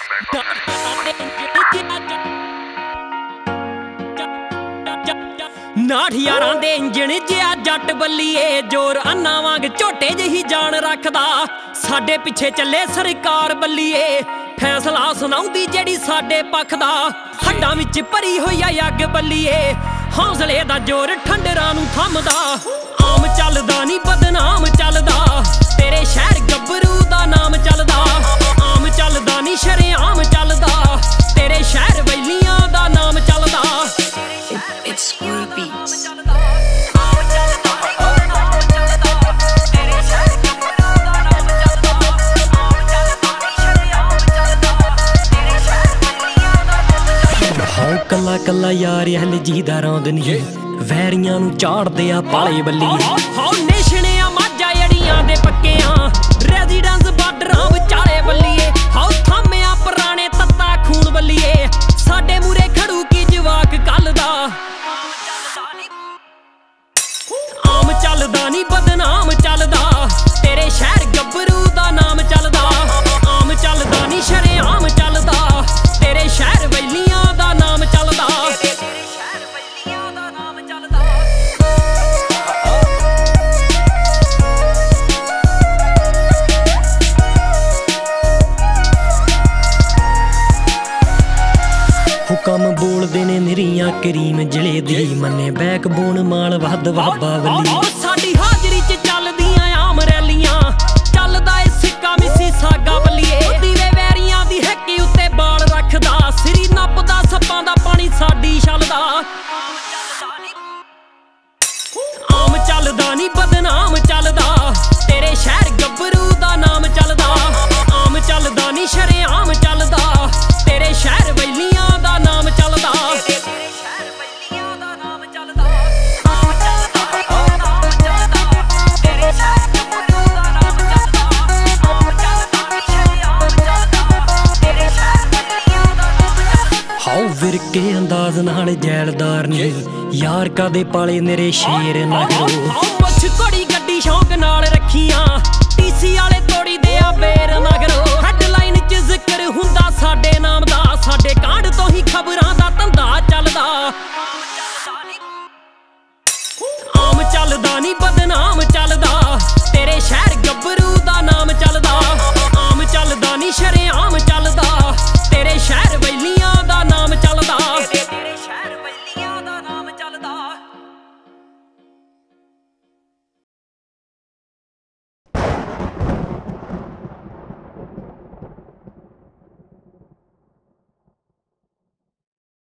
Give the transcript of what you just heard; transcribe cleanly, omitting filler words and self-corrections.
नाठ यारां दे engine जिया जट बल्लीए जोर अन्ना वांग झोटे जही जान रखदा। साडे पिछे चले सरकार बल्लीए फैसला सुनाउंदी जेड़ी साडे पक्ष दा। हड्डां विच भरी होई अग बल्लीए हौसले दा जोर ठंडरां नूं थमदा। आम चलदा नी बदनाम चलदा तेरे शहर गब्बरू दा नाम चलदा। आम चलदा नी शरेआम चलदा तेरे शहर वैलियां दा नाम चलदा। It's Screw Beats. कला कला यार हल जीदा रौंद नी वैरियां नूं झाड़दे आ पाले बल्लीए। हाओ नेशने आ माझा जड़ियां दे पक्के आ रेजिडेंस बार्डरां विचाले बल्लीए। हाओ थामे आ पुराने तत्ता खून बल्लीए साडे मूरे खड़ू की जवाक कल दा। आम चलदा नी बदनाम चलदा तेरे शहर गब्बरू दा नाम चलदा। आम चलदा नी शरेआम चलदा तेरे शहर वैलियां दा नाम चलदा। हुकम बोलदे ने निरियां करीम जिले दी मन्ने बैकबोन माल वद बाबा वली। साडी हाजरी च चलदियां आम रैलियां चलदा ए सिक्का मिसी सागा बल्लीए। दीवे वैरियां दी हैकी उत्ते बाल रखदा सिरी नपदा सप्पां दा पानी साडी छलदा। आम चलदा नी बदनाम चलदा तेरे शहर गब्बरू दा नाम चलदा। आम चलदा नी शरेआम चलदा तेरे शहर वैलियां दा नाम चलदा। हाओ विरके अंदाज नाल जैलदार नी यार कदे पाले मेरे शेर ना करो। मुछ घोड़ी गड्डी शौक नाल रखियां